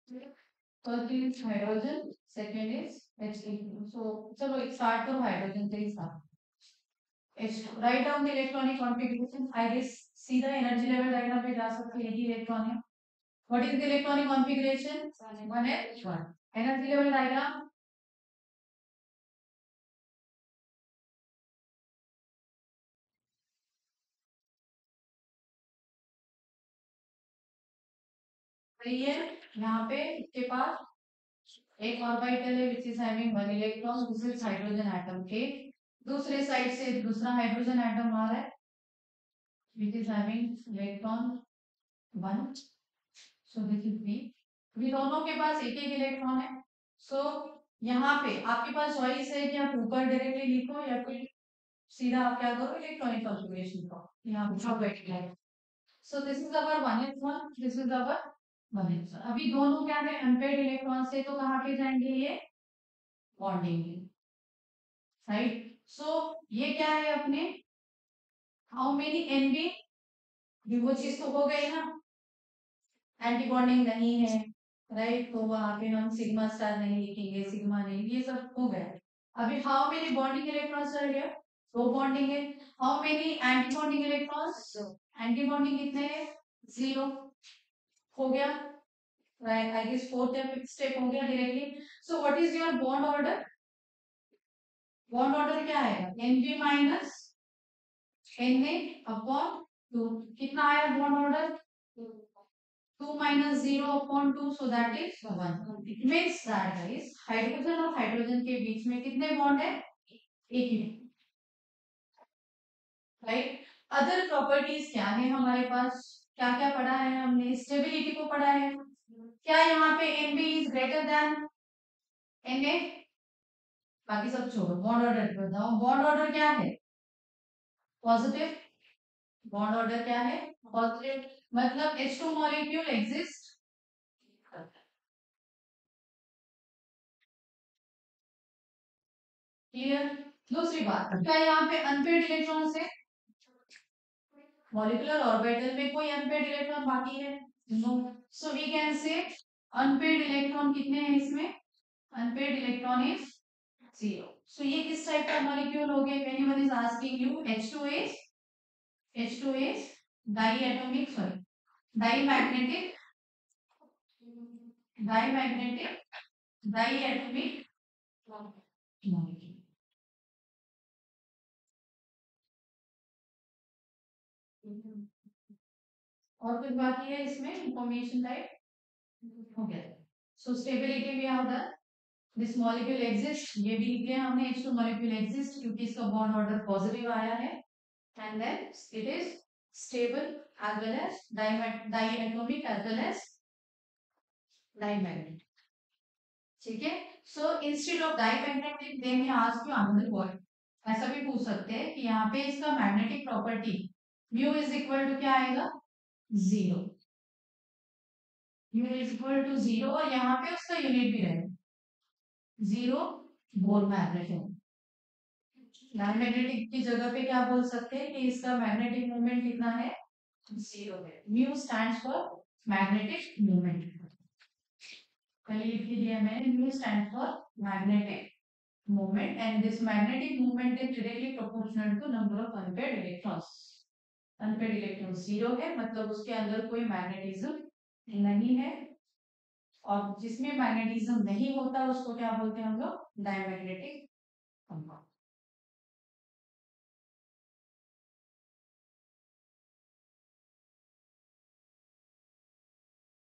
First is hydrogen, second is H2। So चलो एक start करो हाइड्रोजन से ही start. H2 write down the electronic configuration. I guess सीधा एनर्जी लेवल डायग्राम पे जा सकते हैं। यही इलेक्ट्रॉन है। What is the electronic configuration? 1s1। Energy level diagram. सही है। यहाँ पे इसके पास एक ऑर्बिटल है which is having 1 electron. This is hydrogen atom के दूसरे साइड से दूसरा हाइड्रोजन एटम आ रहा है which is having electron 1। So this is B. अभी दोनों के पास एक एक इलेक्ट्रॉन है। सो यहाँ पे आपके पास चॉइस है कि आप ऊपर डायरेक्टली लिखो या फिर सीधा आप क्या करो इलेक्ट्रॉनिक कॉन्फ़िगरेशन को यहाँ पे बैठ गया। So this is our 1s1, this is our 1s1। अभी दोनों क्या है अनपेड इलेक्ट्रॉन से, तो कहाँ पे जाएंगे ये बॉन्डिंग में, राइट। सो ये क्या है अपने हाउ मेनी एनबी, वो चीज तो हो गई ना, एंटी बॉन्डिंग नहीं है, राइट। तो वहां पे हम सिग्मा स्टार नहीं लिखेंगे, सिग्मा नहीं, ये सब हो गया। अभी हाउ मेनी बॉन्डिंग इलेक्ट्रॉन्स रह गया, दो बॉन्डिंग है। How many anti bonding electrons, anti bonding कितने हैं, 0 हो गया, राइट। आई गेस फोर्थ या फिफ्थ स्टेप हो गया directly. So what is your bond order? Bond order क्या आएगा, Nb माइनस Na अपॉन 2। कितना आया bond order, 2 minus 0 upon 2, so that is 1। It means that guys hydrogen और hydrogen के बीच में कितने बॉन्ड है, एक ही, राइट। अदर प्रॉपर्टीज क्या है हमारे पास, क्या क्या पढ़ा है हमने, स्टेबिलिटी को पढ़ा है। क्या यहाँ पे Nb is greater than Na? बाकी सब छोड़ो, बॉन्ड ऑर्डर बताओ, बॉन्ड ऑर्डर क्या है, पॉजिटिव। बॉन्ड ऑर्डर क्या है, पॉजिटिव। मतलब H2 मॉलिक्यूल एग्जिस्ट। क्लियर। दूसरी बात, क्या यहाँ पे अनपेड इलेक्ट्रॉन है, मॉलिक्यूलर ऑर्बिटल में कोई अनपेड इलेक्ट्रॉन बाकी है, no. So we can say unpaired electron कितने हैं इसमें, अनपेड इलेक्ट्रॉन इज 0। सो ये किस टाइप का मॉलिक्यूल हो गया, anyone is asking you, H2 is diatomic, sorry diamagnetic, diamagnetic diatomic molecule. और कुछ बाकी है इसमें इंफॉर्मेशन टाइप, हो गया। सो स्टेबिलिटी भी how done, this molecule exist, ये भी लिख लिया हमने, H2 मॉलिक्यूल एग्जिस्ट क्योंकि इसका बॉन्ड ऑर्डर पॉजिटिव आया है, and then it is stable as well as diatomic as well as diamagnetic, ठीक है। सो इंस्टेड ऑफ डाइमैग्नेटिक दे में आस्क यू अनदर पॉइंट, ऐसा भी पूछ सकते हैं कि यहाँ पे इसका magnetic property mu is equal to क्या आएगा, 0। म्यू इज इक्वल टू 0 और यहाँ पे उसका यूनिट भी रहेगा 0 बोल मैग्नेट है। मैग्नेटिक की जगह पे क्या बोल सकते हैं कि इसका मैग्नेटिक मोमेंट कितना है, 0 है। Mu stands for magnetic moment, पहले लिख दिया मैंने, mu stands for magnetic moment and this magnetic moment is directly proportional to number of unpaired electrons. Unpaired electron 0 है, मतलब उसके अंदर कोई मैग्नेटिज्म नहीं है, और जिसमें मैग्नेटिज्म नहीं होता उसको क्या बोलते हैं हम लोग, डायमैग्नेटिक कंपाउंड।